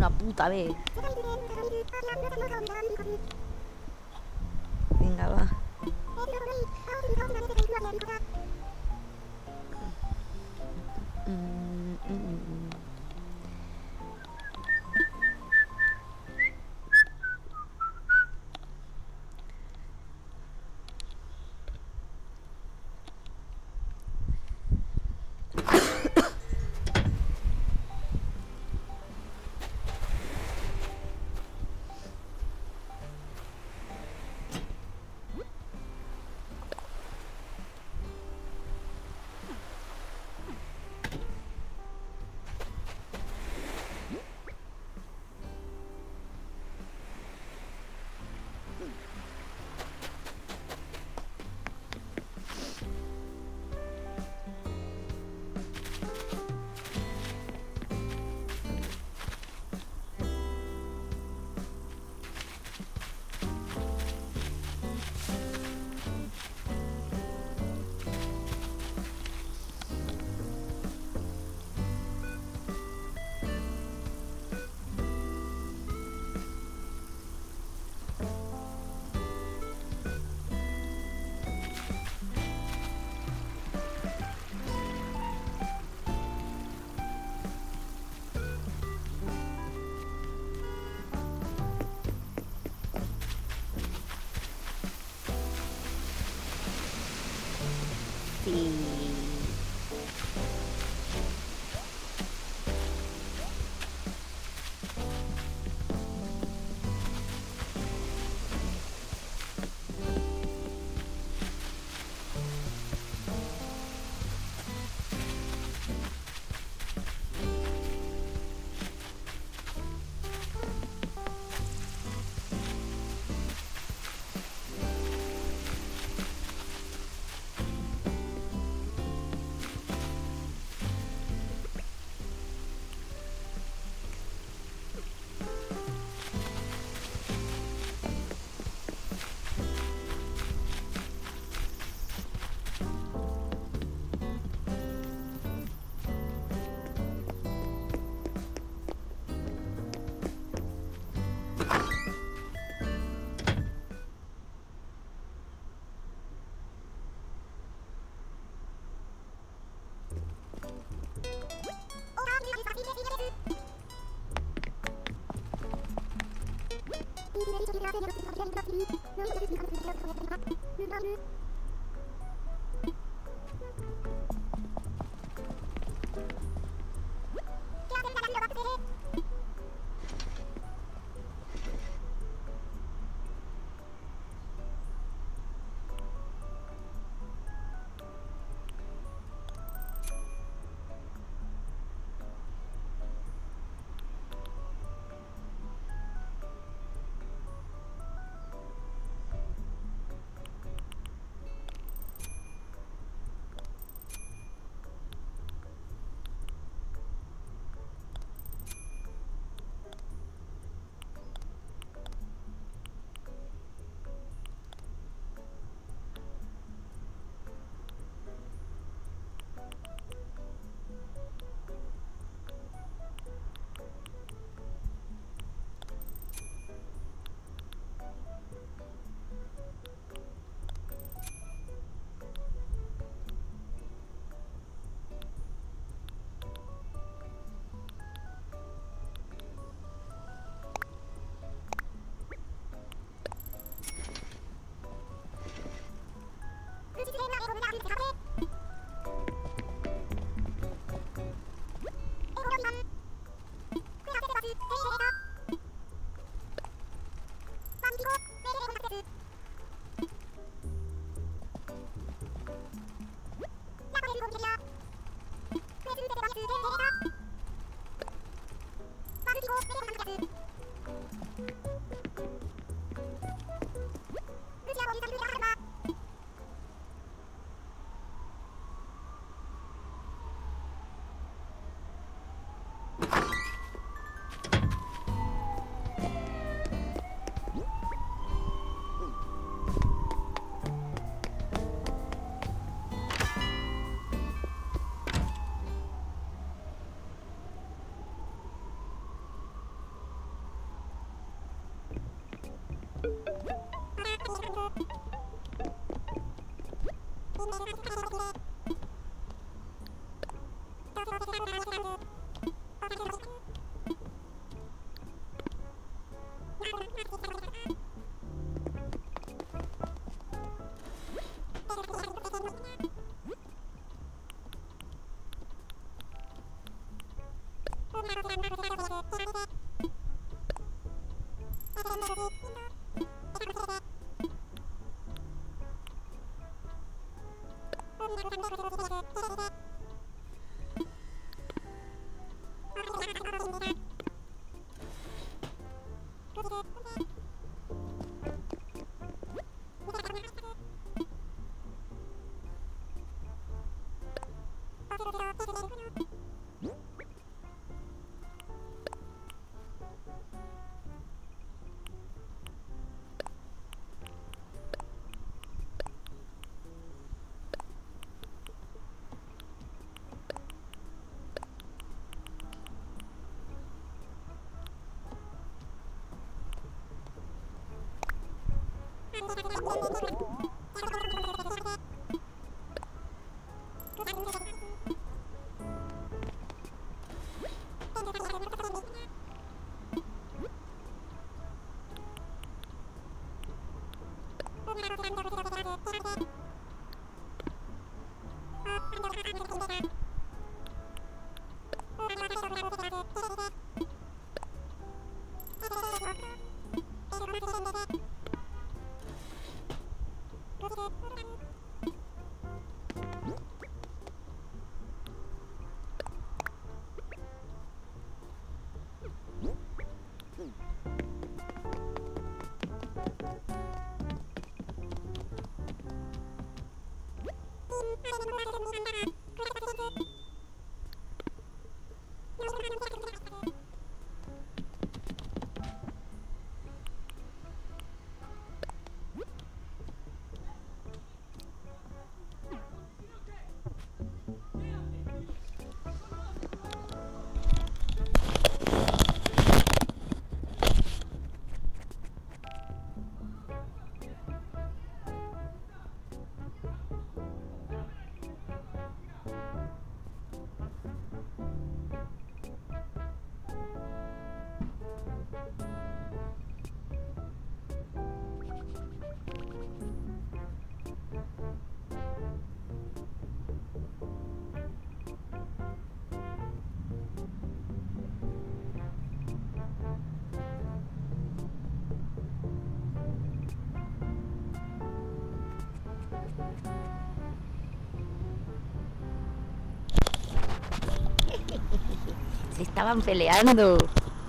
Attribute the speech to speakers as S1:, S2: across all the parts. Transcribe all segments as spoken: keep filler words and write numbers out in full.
S1: una puta vez. Venga, va. Mm, mm, mm. Sí. Se estaban peleando.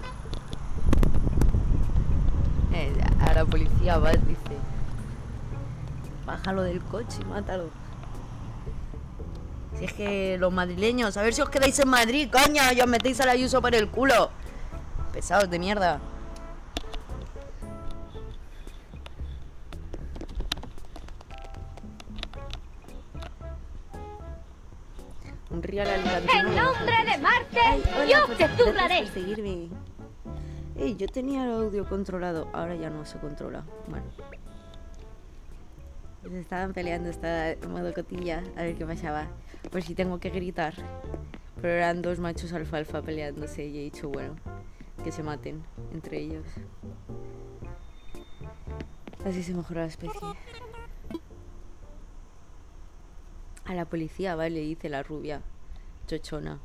S1: Eh, ahora policía va, dice: bájalo del coche y mátalo. Si es que los madrileños, a ver si os quedáis en Madrid, coño, y os metéis al Ayuso por el culo. Pesados de mierda. Un real alicantino.
S2: ¡En nombre de Marte!
S1: Ay, hola,
S2: ¡Yo
S1: pues,
S2: te
S1: gracias
S2: zurraré!
S1: por seguirme. Ey, yo tenía el audio controlado, ahora ya no se controla. Bueno. Se estaban peleando, estaba en modo cotilla, a ver qué pasaba. Por si tengo que gritar. Pero eran dos machos alfalfa peleándose y he dicho, bueno, que se maten entre ellos. Así se mejora la especie. A la policía, vale, dice la rubia chochona.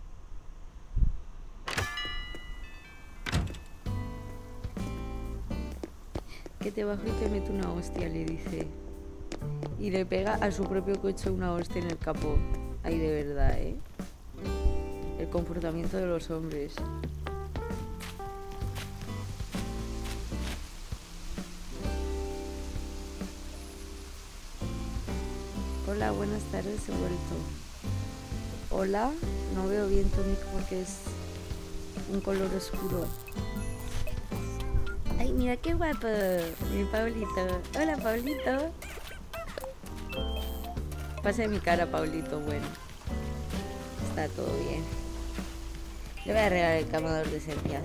S1: Que te bajo y te meto una hostia, le dice. Y le pega a su propio coche una hostia en el capó. Ay, de verdad, ¿eh? El comportamiento de los hombres. Hola, buenas tardes, he vuelto. Hola, no veo bien tu nick porque es un color oscuro. Ay, mira qué guapo, mi Paulito. Hola, Paulito. Pasa de mi cara, Paulito, bueno. Está todo bien. Le voy a regalar el camador de esencias.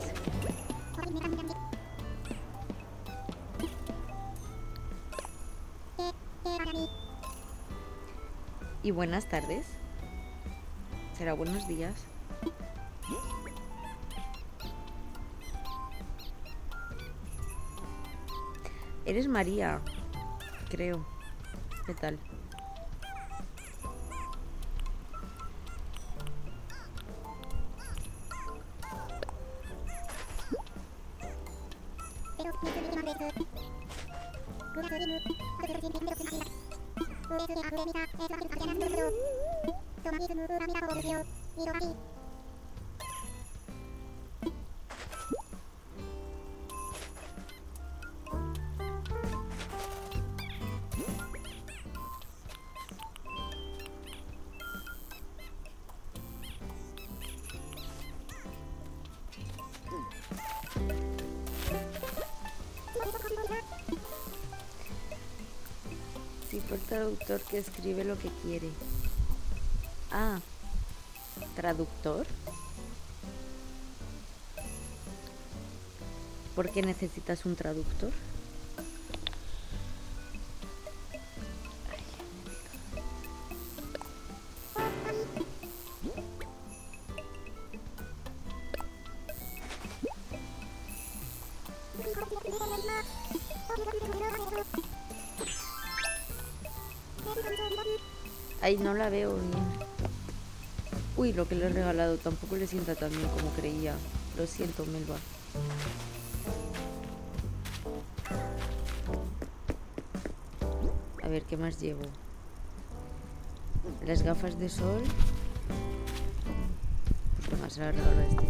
S1: Y buenas tardes. ¿Será buenos días? Eres María, creo. ¿Qué tal? Tipo traductor que escribe lo que quiere. Ah, ¿traductor? ¿Por qué necesitas un traductor? Ay, no la veo bien. Uy, lo que le he regalado tampoco le sienta tan bien como creía. Lo siento, Melba. A ver, ¿qué más llevo? Las gafas de sol. Pues venga, se las regalo a este.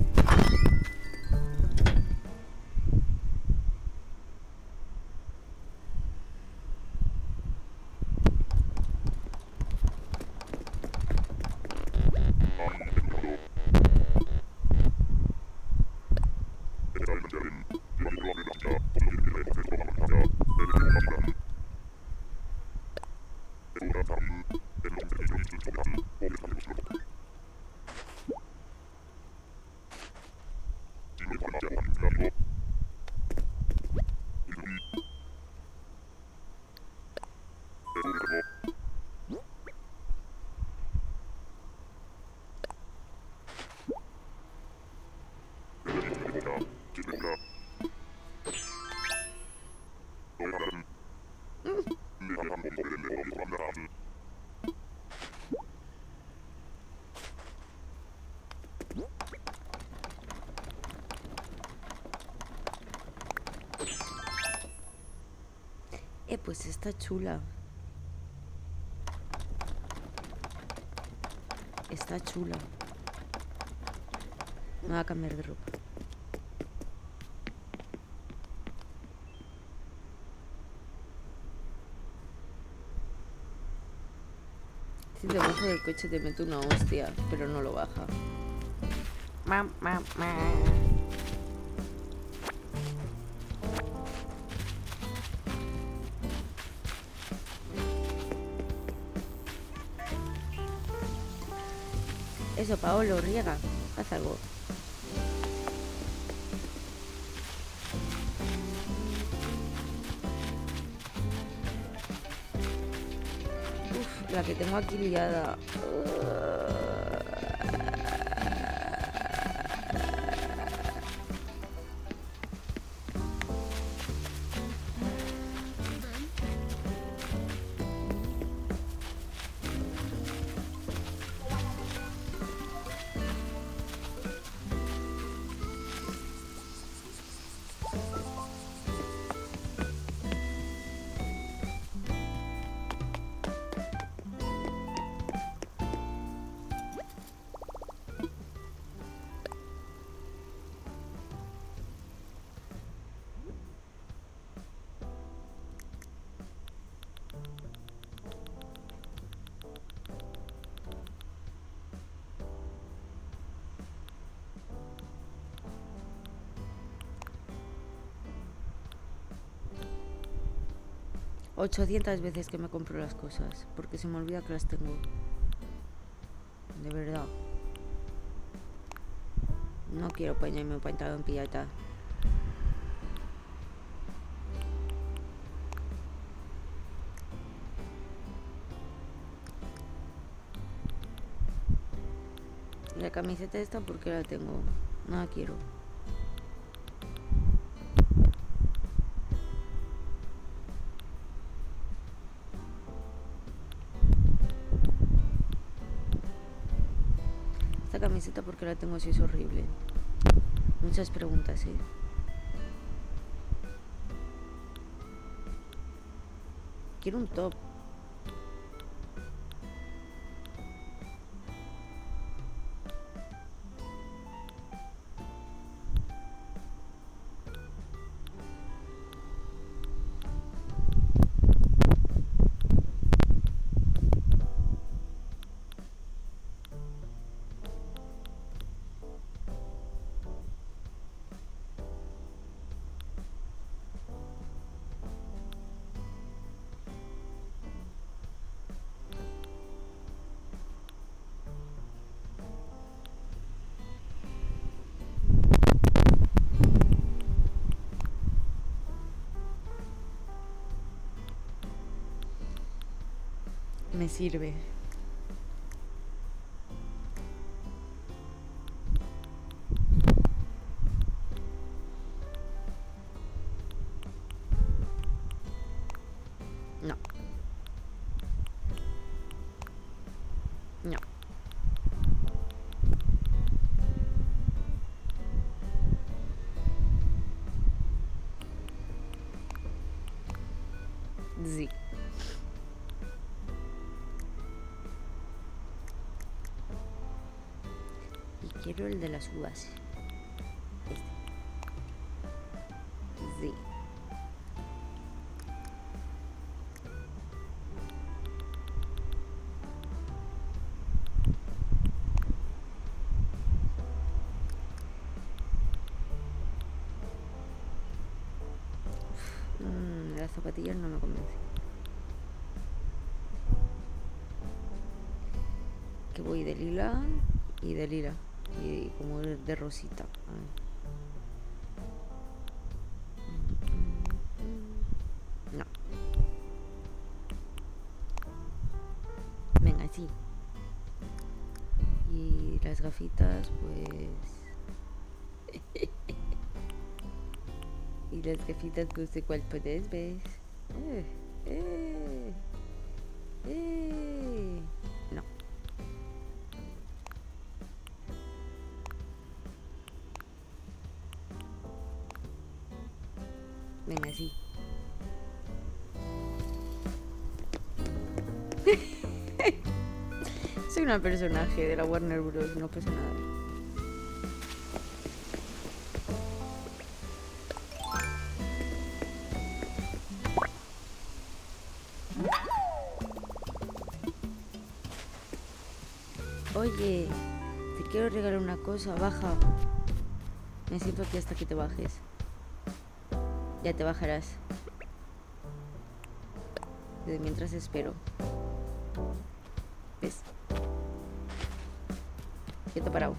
S1: Eh, pues está chula. Está chula. Me voy a cambiar de ropa. Si debajo del coche te mete una hostia, pero no lo baja. Ma, ma, ma. Eso, Paolo, riega. Haz algo. Uf, la que tengo aquí liada. ochocientas veces que me compro las cosas, porque se me olvida que las tengo. De verdad. No quiero ponerme un pantalón pirata. La camiseta esta, porque la tengo. No la quiero. Esta camiseta, porque la tengo, si es horrible. Muchas preguntas, ¿eh? Quiero un top. Me sirve. No. Sí. Y quiero el de las uvas. Este. Sí. Mm, las zapatillas no me convencen. Que voy de lila y de lila. Y como de rosita. A ver. No. Venga, sí. Y las gafitas, pues... y las gafitas, pues de cuál puedes, ¿ves? Eh, eh, eh. No. Venga, sí. Soy una personaje de la Warner Bros. No pasa nada. Oye, te quiero regalar una cosa. Baja. Me siento aquí hasta que te bajes. Ya te bajarás. Desde mientras espero. ¿Ves? Quieto parado.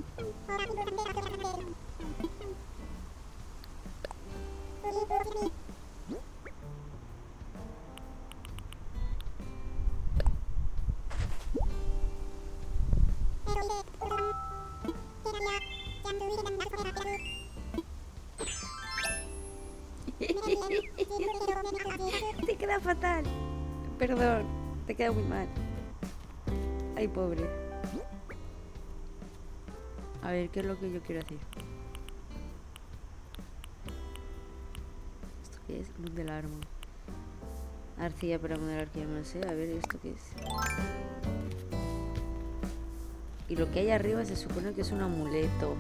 S1: Te queda fatal. Perdón, te queda muy mal. Ay, pobre. A ver, ¿qué es lo que yo quiero hacer? ¿Esto qué es? Luz del arma. Arcilla para modelar que no sé. A ver, ¿esto qué es? Y lo que hay arriba se supone que es un amuleto.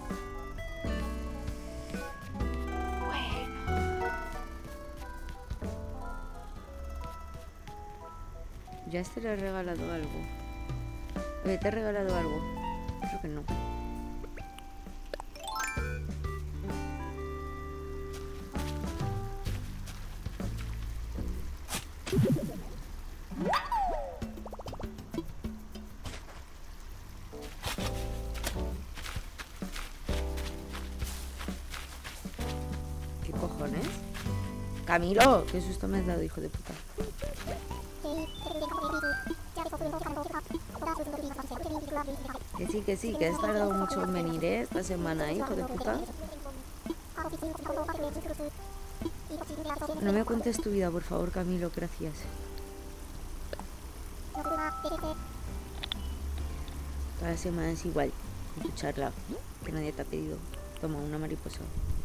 S1: Ya este le he regalado algo. Oye, ¿te he regalado algo? Creo que no. ¿Qué cojones? Camilo, qué susto me has dado, hijo de puta. Que sí, que sí, que has tardado mucho en venir, ¿eh? Esta semana, hijo de puta. No me cuentes tu vida, por favor, Camilo, gracias. Cada semana es igual, escucharla, que nadie te ha pedido. Toma, una mariposa.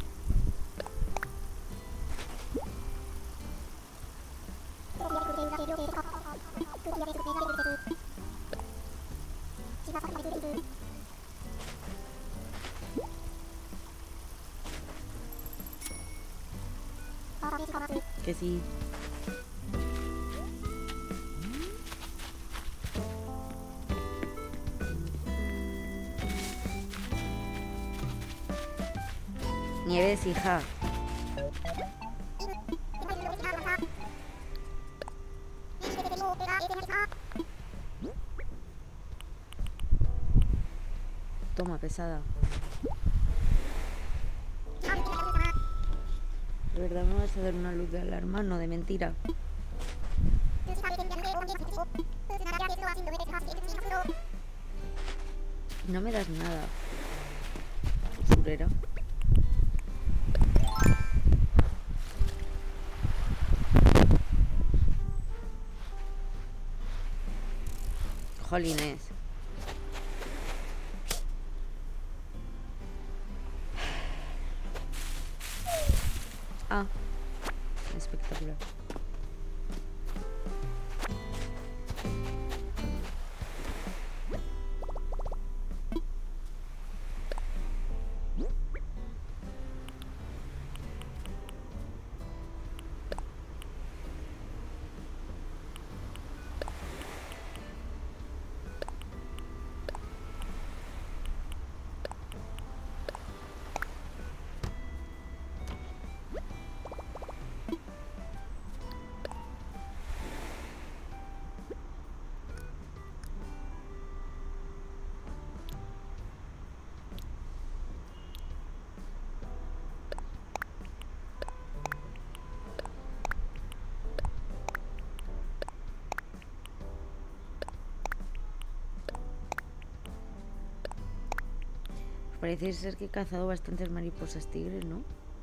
S1: Que sí. Nieves, hija. Toma, pesada. ¿De verdad me vas a dar una luz de alarma? No, de mentira. No me das nada. Usurera. Jolines. Ah, espectacular. parece ser que he cazado bastantes mariposas tigres, ¿no?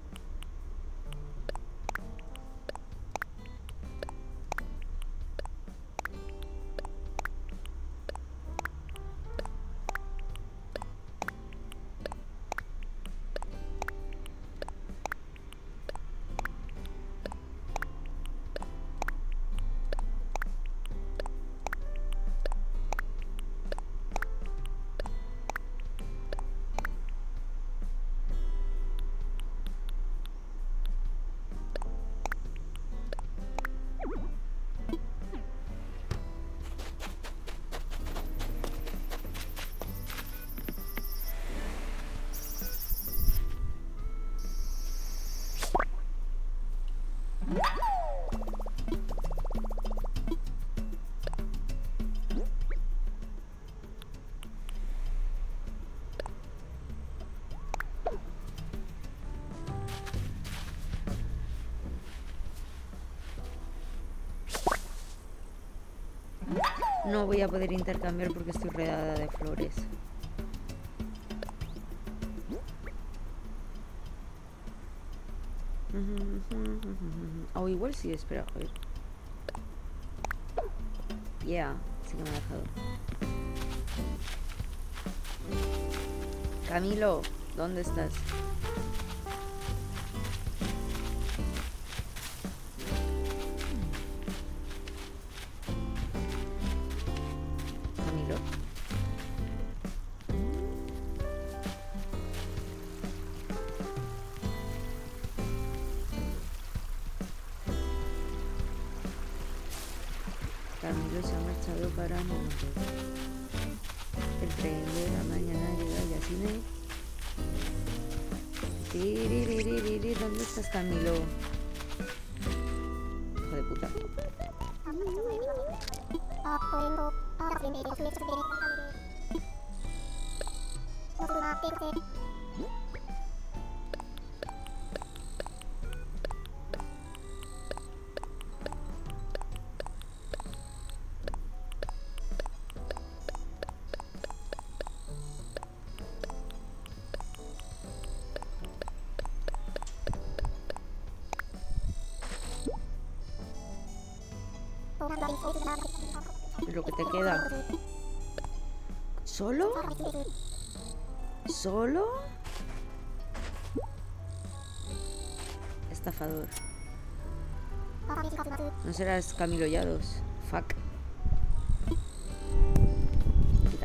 S1: No voy a poder intercambiar porque estoy rodeada de flores. O oh, igual sí, espera, a ver. Yeah, sí que me ha dejado. Camilo, ¿dónde estás? Camilo. Camilo se ha marchado para Monte. El tren de la mañana llega ya sin él. Tiriririririr, ¿dónde estás, Camilo? Hijo de puta. Lo que te queda. ¿Solo? ¿Solo? Estafador. No serás Camilo Llados. Fuck. Mira.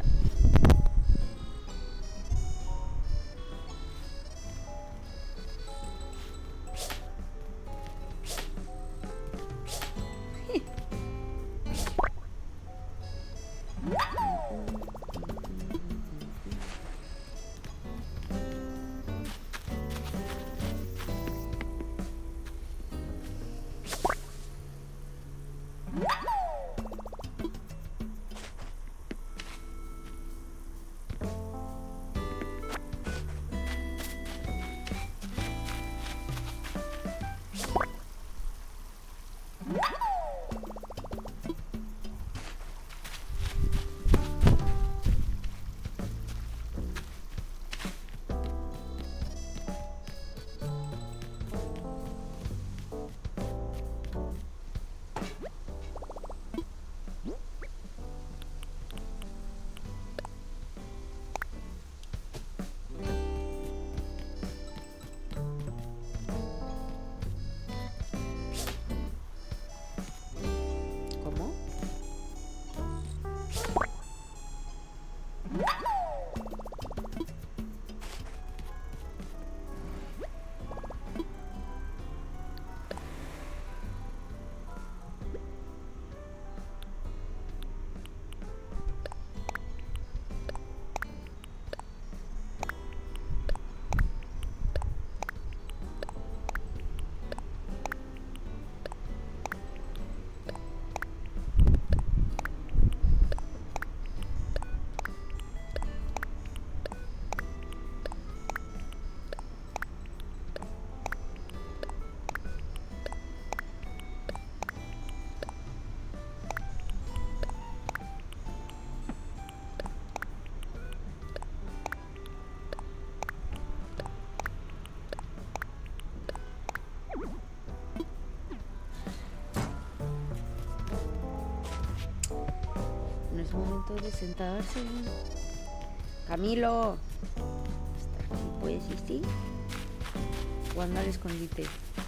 S1: No es momento de sentarse. Camilo. ¿Estás aquí, pues? ¿Sí, sí? Jugando al escondite.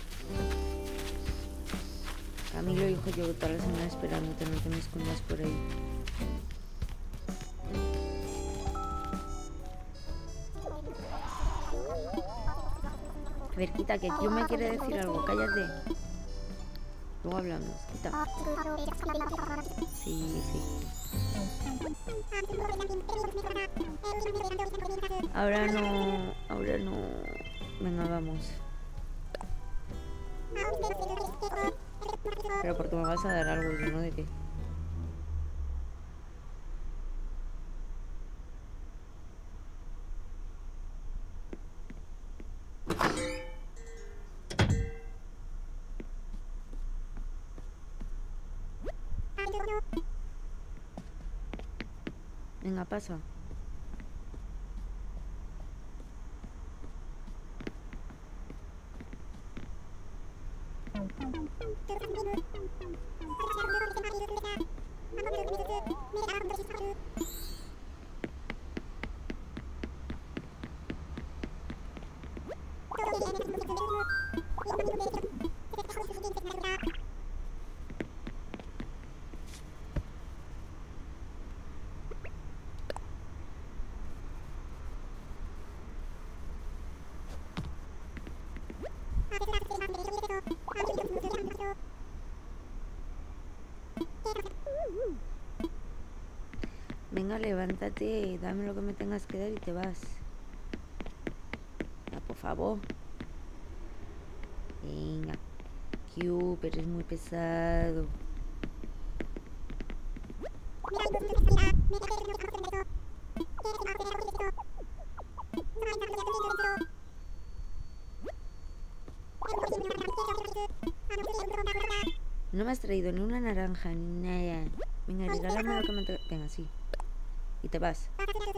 S1: Camilo, hijo, llevo toda la semana esperándote, no te me escondas por ahí. A ver, quita, que Q me quiere decir algo, cállate. Luego hablamos, quita. Sí, sí. Ahora no, ahora no. Venga, vamos. Pero porque me vas a dar algo, yo no de qué. Venga, pasa. Venga, levántate, dame lo que me tengas que dar y te vas. Ya, por favor. Venga. Q, pero es muy pesado. No me has traído ni una naranja ni nada. Venga, regálame lo que me te... Venga, sí. Y te vas.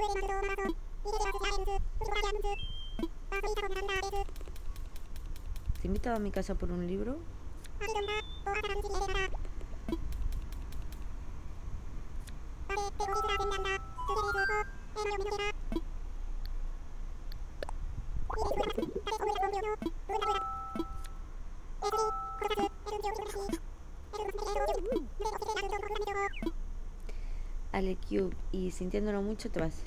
S1: ¿Te he invitado a mi casa por un libro? Ale Cube, y sintiéndolo mucho te vas.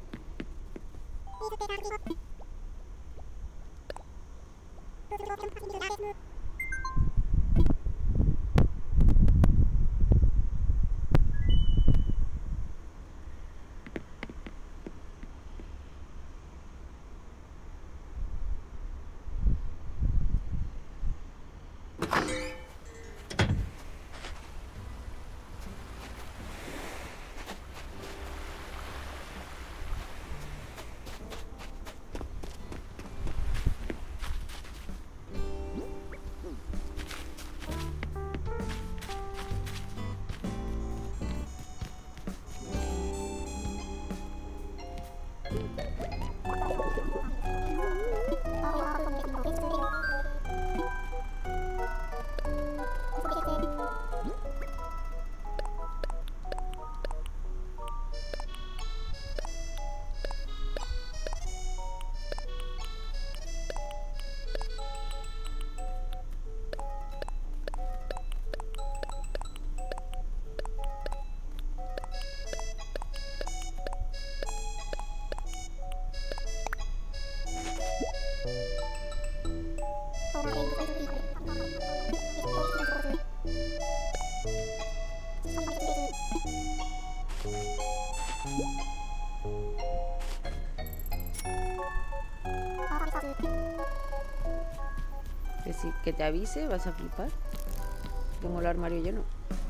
S1: Que si que te avise, vas a flipar. Tengo el armario lleno.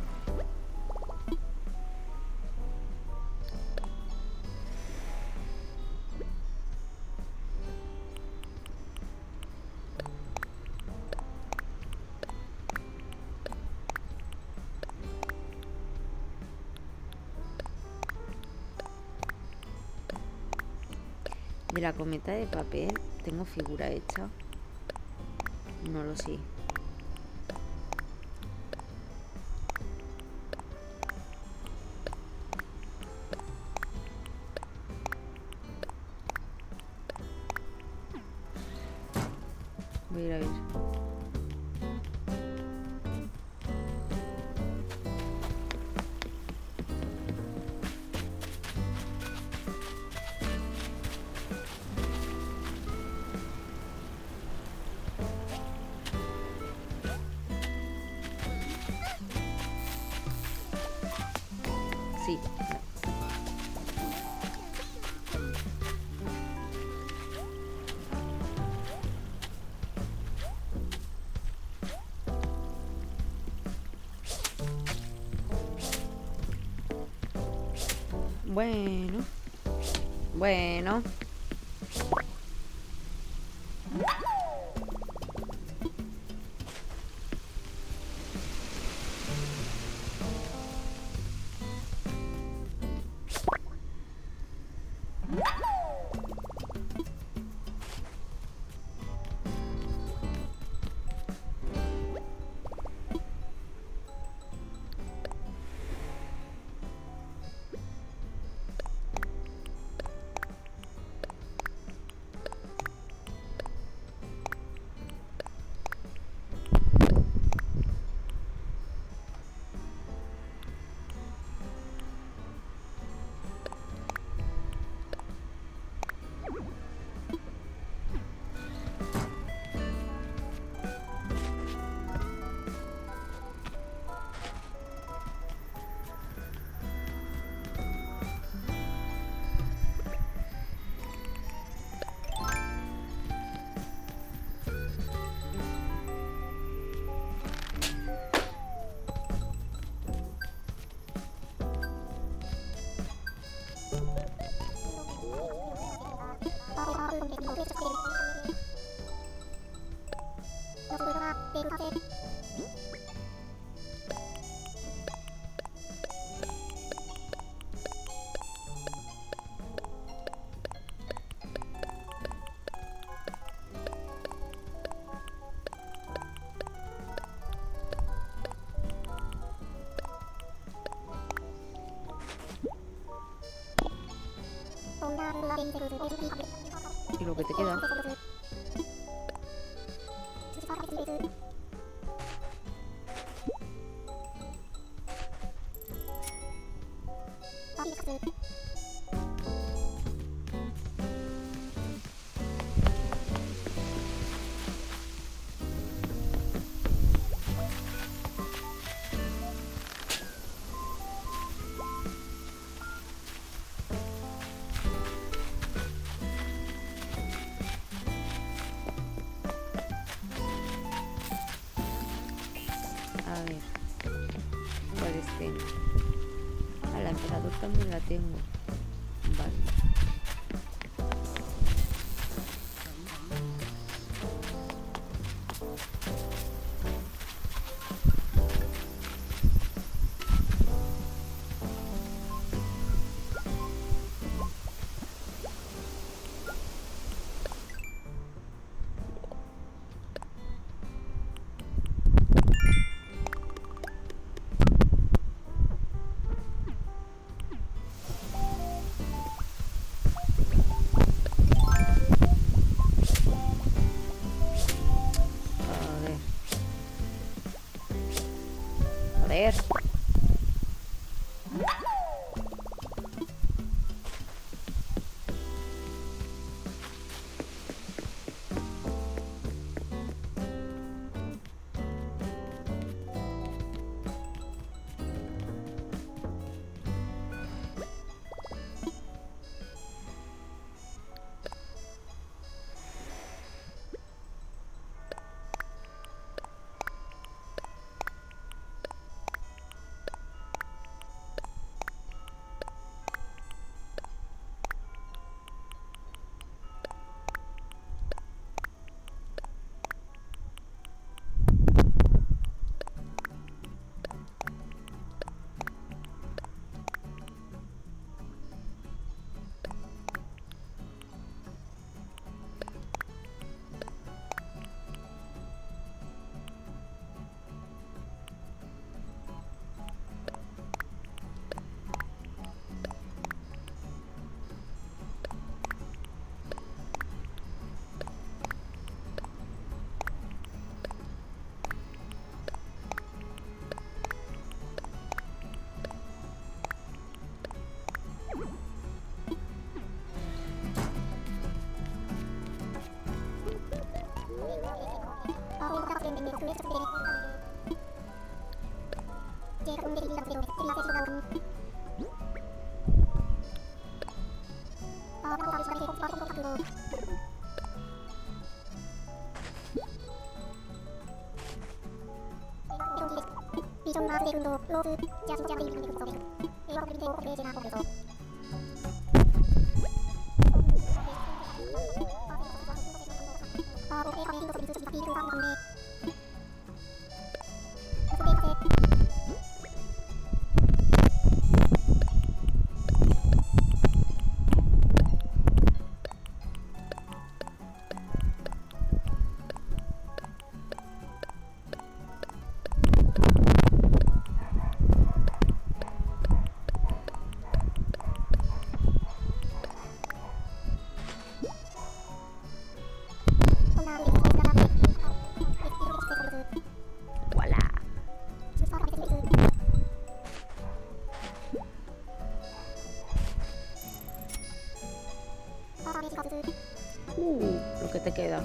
S1: De la cometa de papel tengo figura hecha. No lo sé. ver, a ver. Sí. Bueno. Bueno. Y lo que te queda. A ver, ¿cuáles tengo? A la emperador también la tengo. Vale. Joder. Uh, lo que te queda.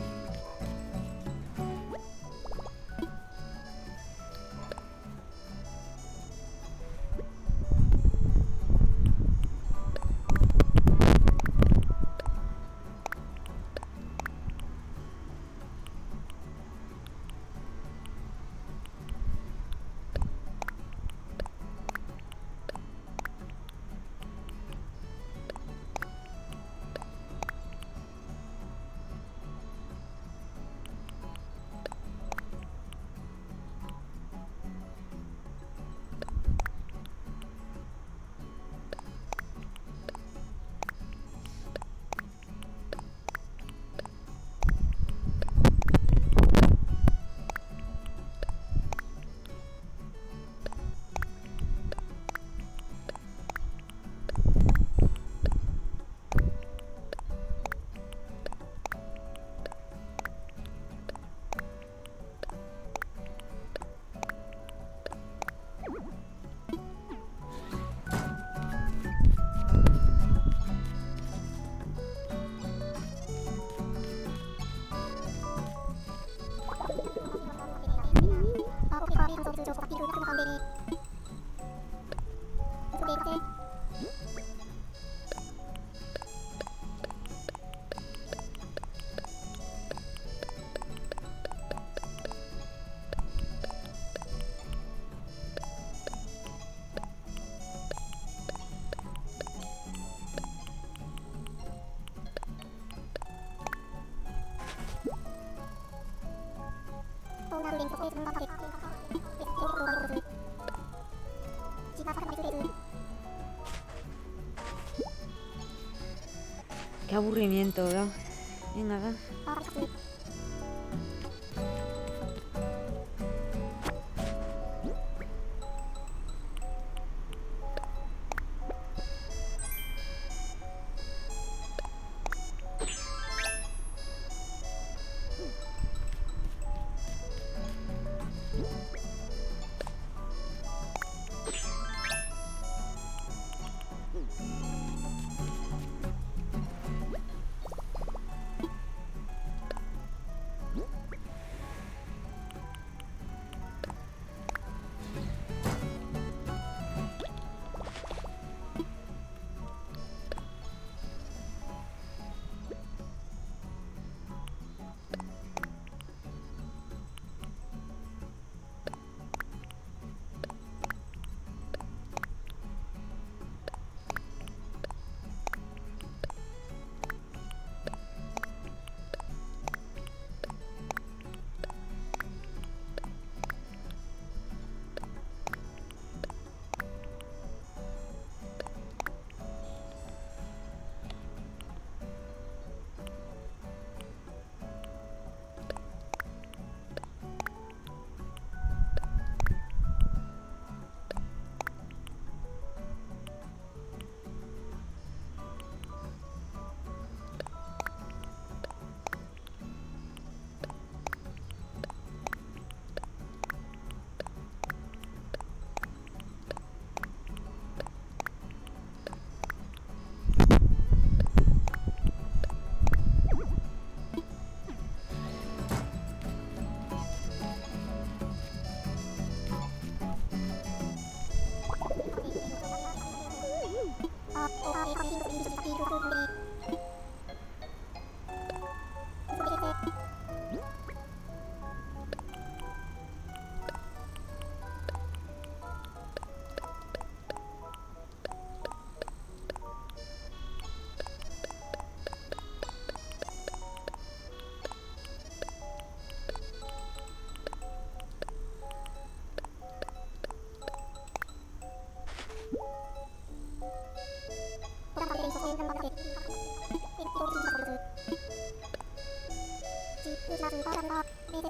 S1: Qué aburrimiento, ¿verdad? Venga, va.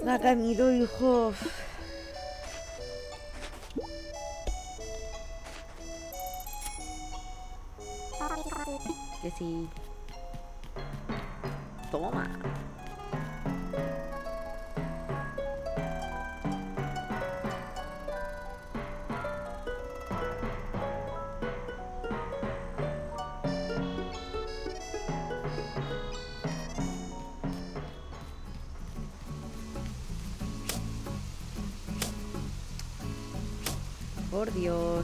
S1: Venga, Camilo, hijo. Que sí. Toma. Por Dios.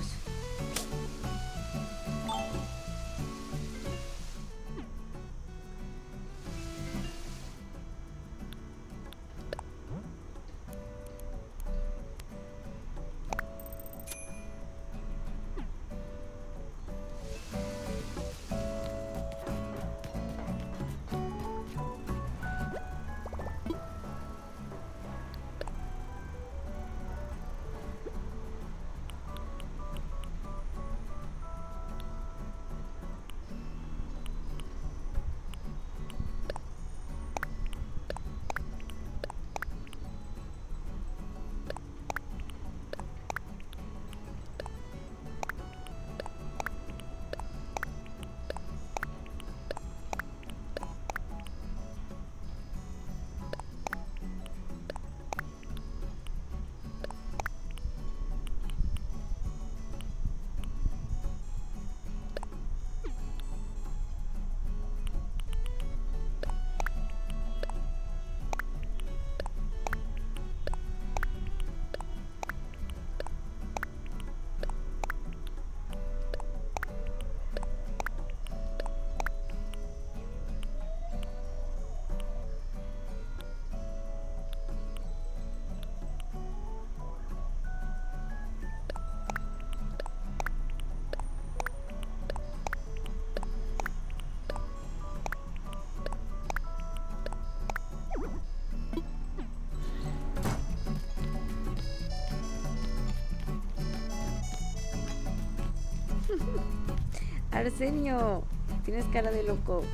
S1: Arsenio, tienes cara de loco.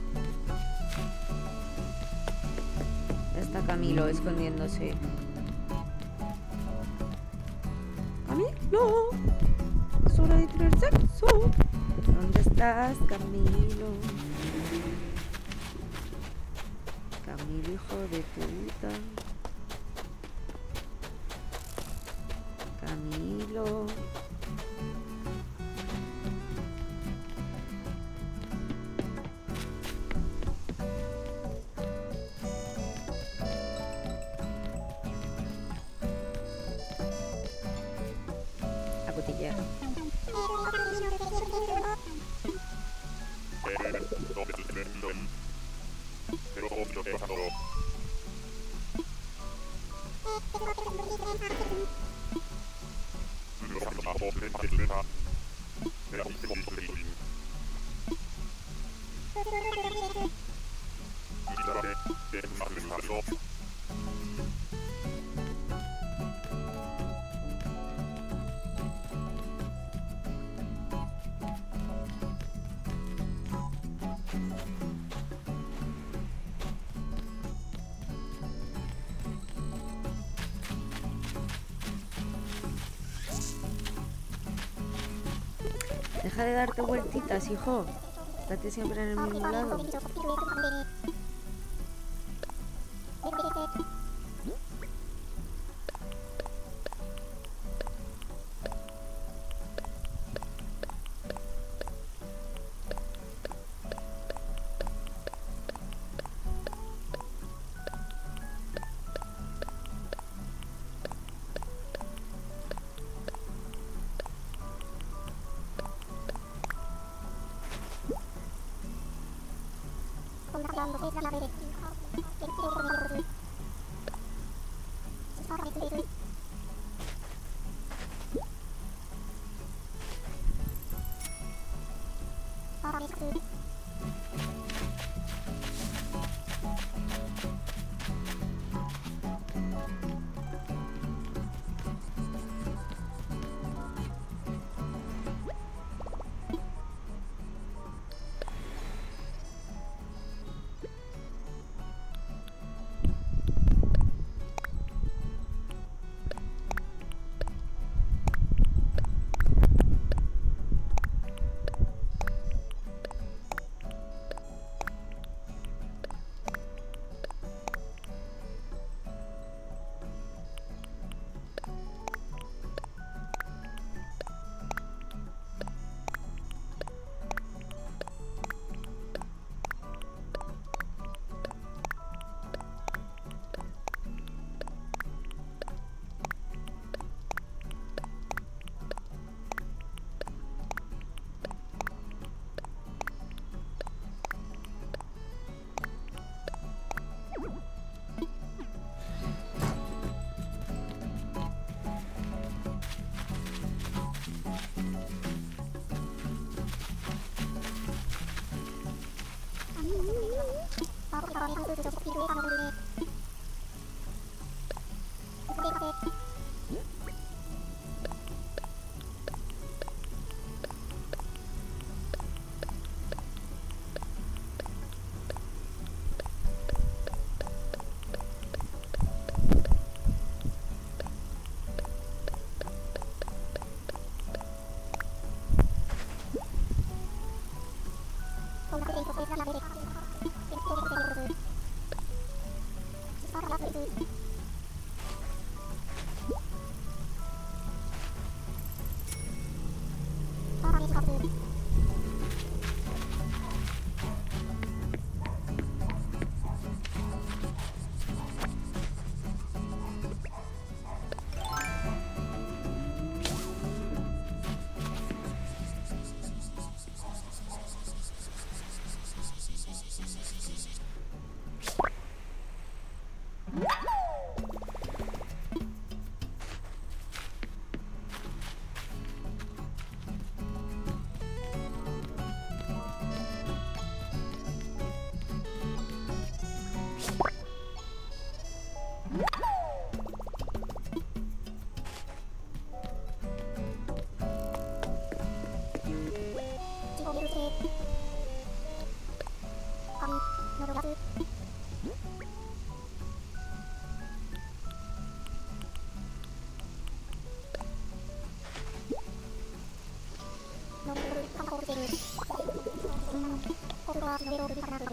S1: Ya está Camilo escondiéndose. Camilo, es hora de tener sexo. ¿Dónde estás, Camilo? Camilo, hijo de puta. Camilo. A cotillear. Deja de darte vueltitas, hijo. Date siempre en el mismo lado.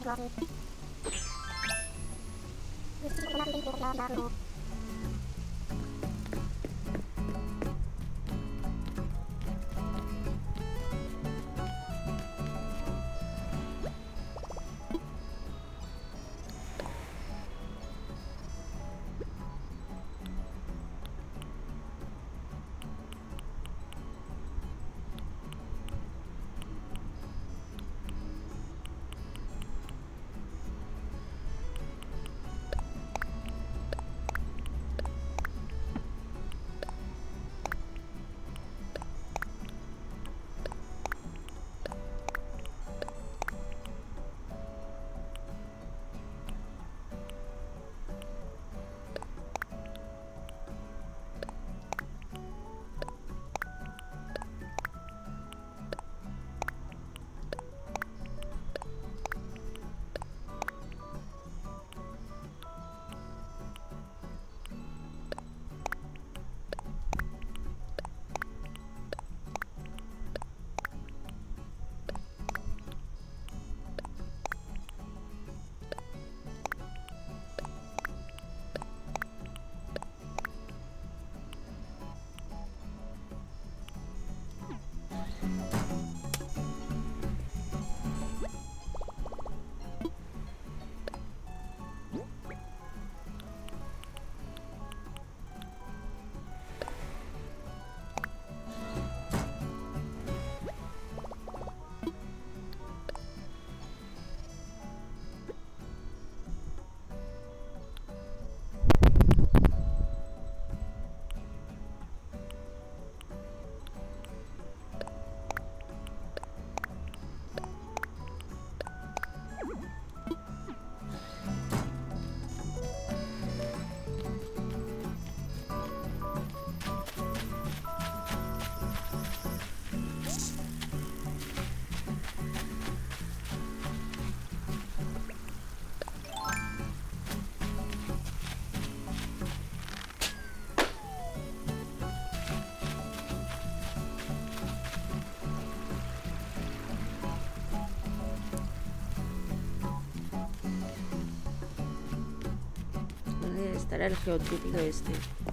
S1: Estará el geotrópico este.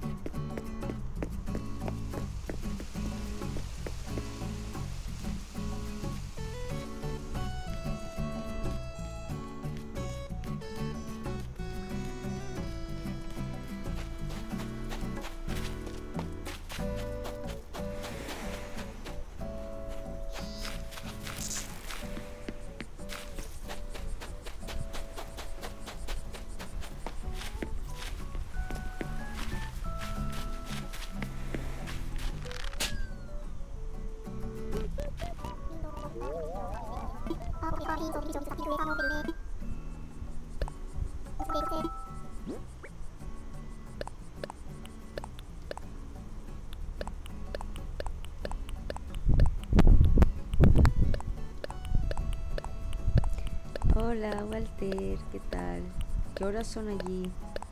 S1: Hola Walter, ¿qué tal? ¿Qué horas son allí?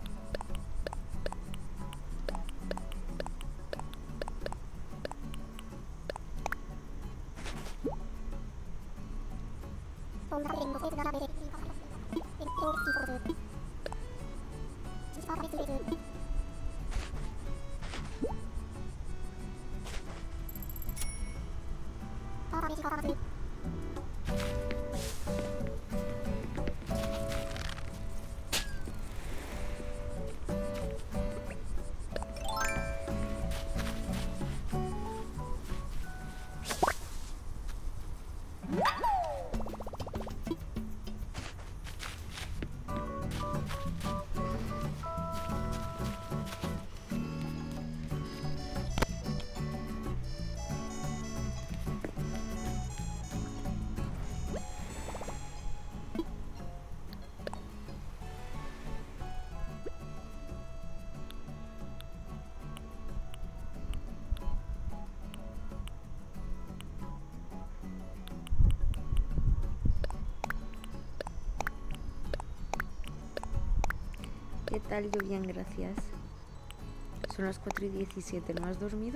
S1: ¿Qué tal? Yo bien, gracias. Son las cuatro y diecisiete, ¿no has dormido?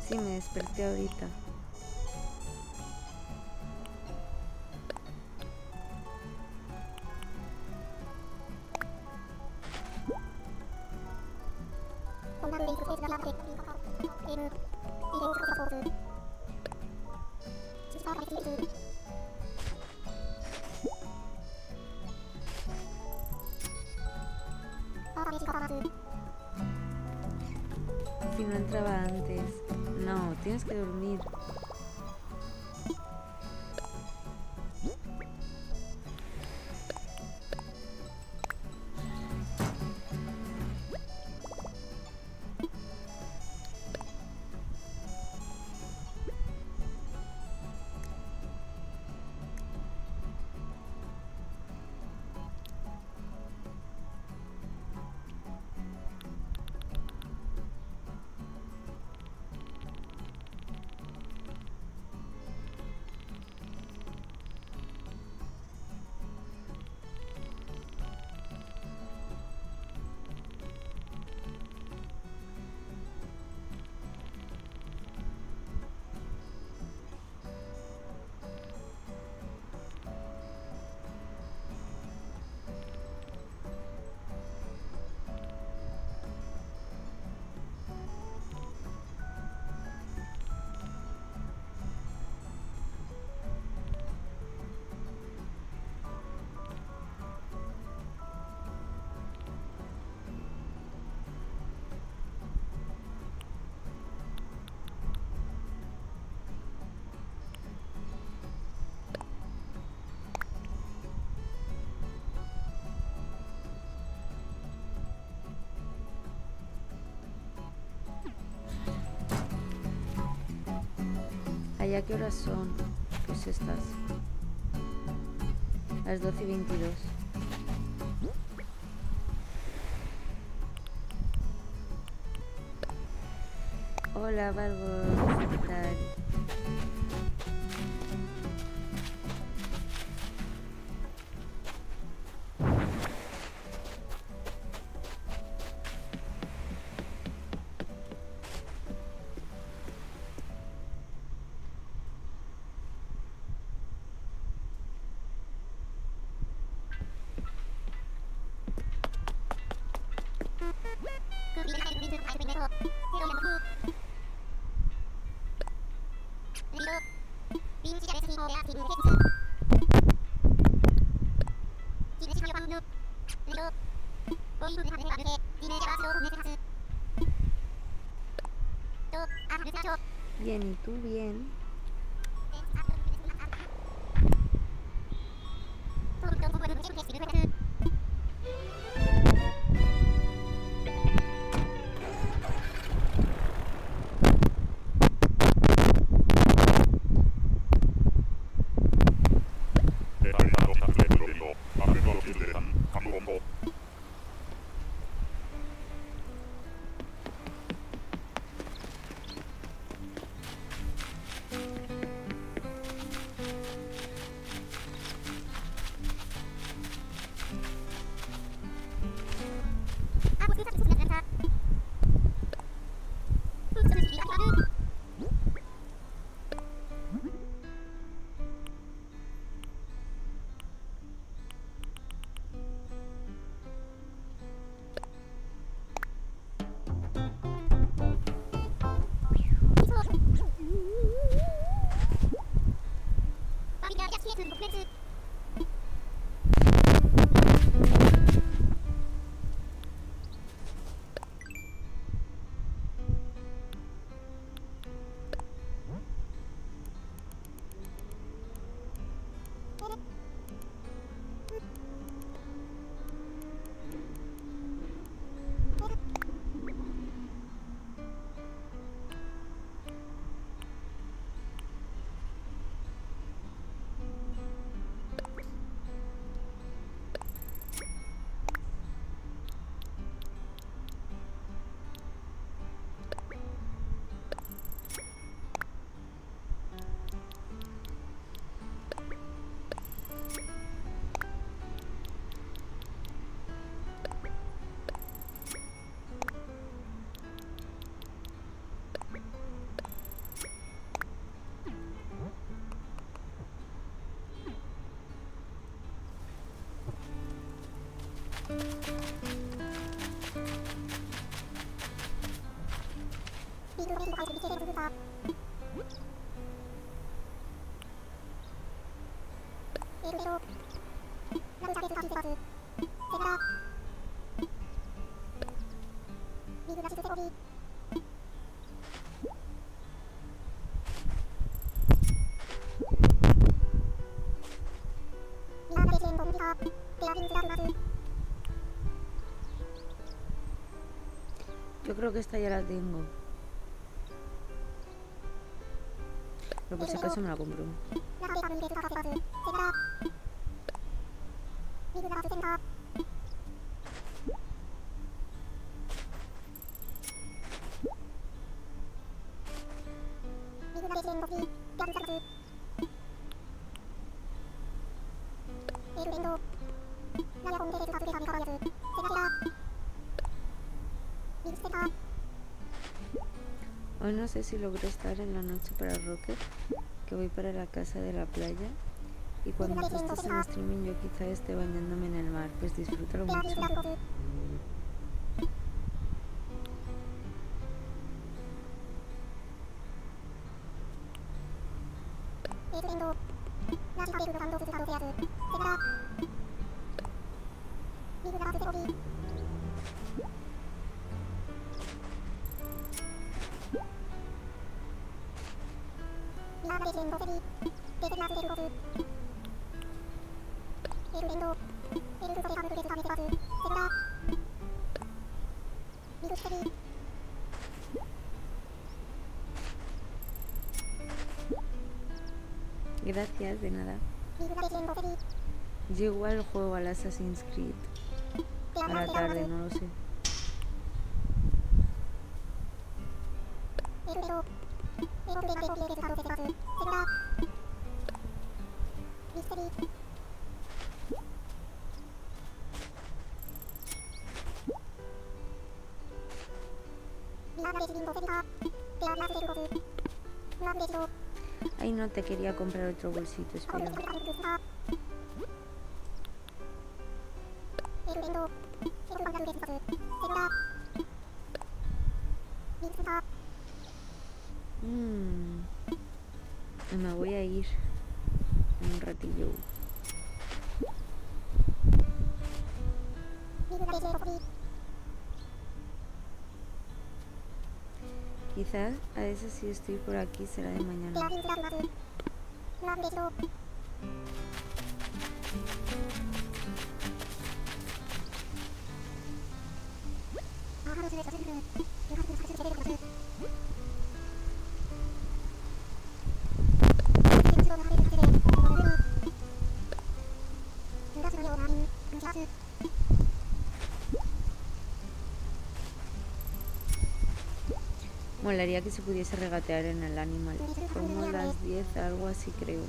S1: Sí, me desperté ahorita. Si no entraba antes. No, tienes que dormir. ¿Allá qué horas son? Pues estas. Las doce y veintidós. Hola, Barbos. ¿Qué tal? Bien, ¿y tú? Bien. Yo creo que esta ya la tengo. Pero por si acaso me la compro. Hoy no sé si logré estar en la noche para Rocket, que voy para la casa de la playa. Y cuando tú estés en streaming yo quizá esté bañándome en el mar, pues disfrútalo mucho. Gracias, de nada. Yo igual juego al Assassin's Creed a la tarde, no lo sé. Ay, no te quería comprar otro bolsito, espera. Mm. Me voy a ir en un ratillo. Quizás a veces si estoy por aquí será de mañana. Molaría que se pudiese regatear en el animal. Como las diez, algo así creo.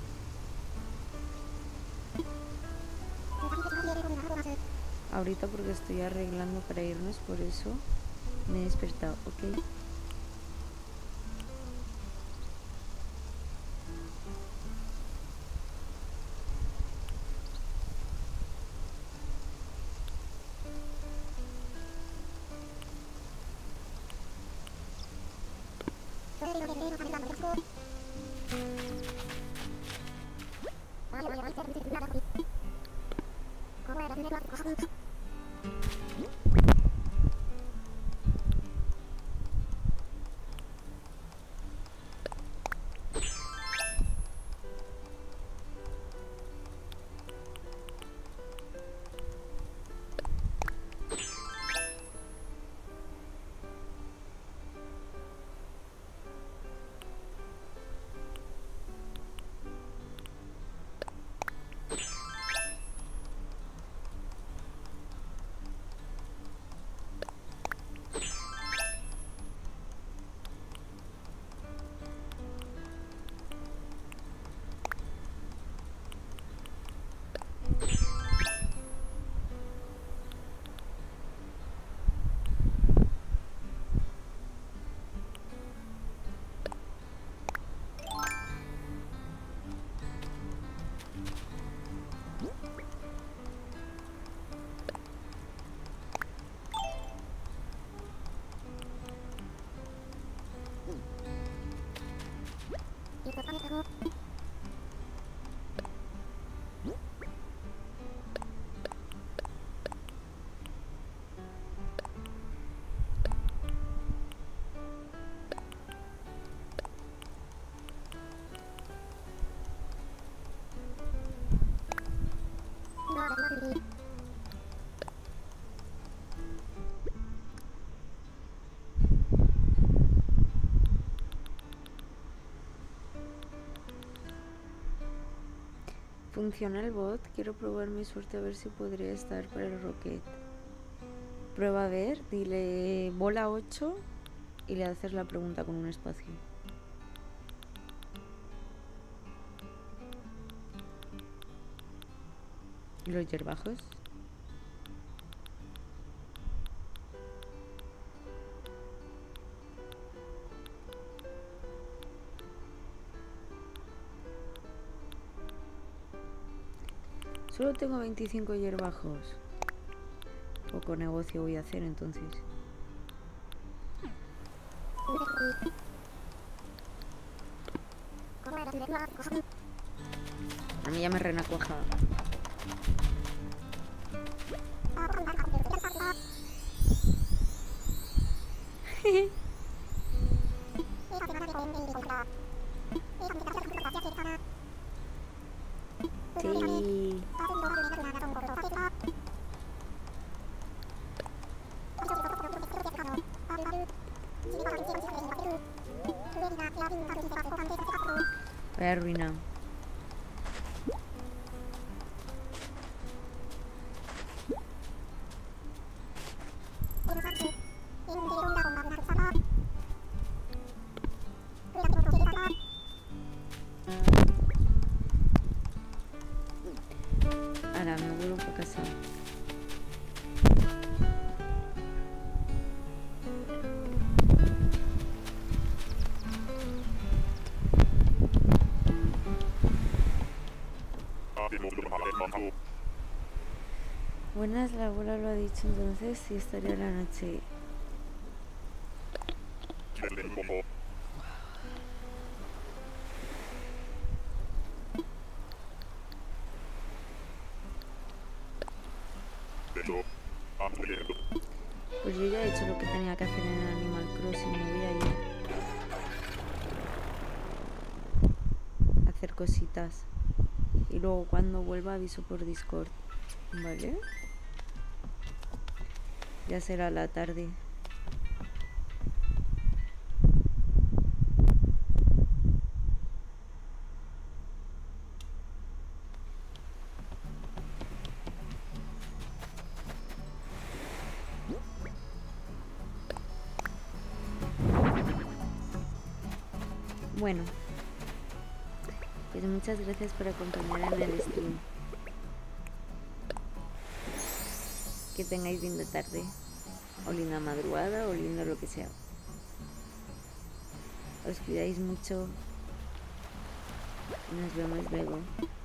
S1: Ahorita porque estoy arreglando para irnos, por eso me he despertado, ¿ok? Funciona el bot. Quiero probar mi suerte a ver si podría estar para el Rocket. Prueba a ver, dile bola ocho y le haces la pregunta con un espacio. ¿Y los yerbajos? Solo tengo veinticinco yerbajos. Poco negocio voy a hacer entonces. A mí ya me rena cuajada. Sí. Voy a arruinar. Ahora me vuelvo para casa. Buenas, la abuela lo ha dicho, entonces sí estaría la noche. Pues yo ya he hecho lo que tenía que hacer en el Animal Crossing, me voy a ir a hacer cositas. Y luego cuando vuelva aviso por Discord, ¿vale? Ya será la tarde. Bueno, pues muchas gracias por acompañarme en el stream. Que tengáis linda tarde, o linda madrugada, o lindo lo que sea. Os cuidáis mucho. Nos vemos luego.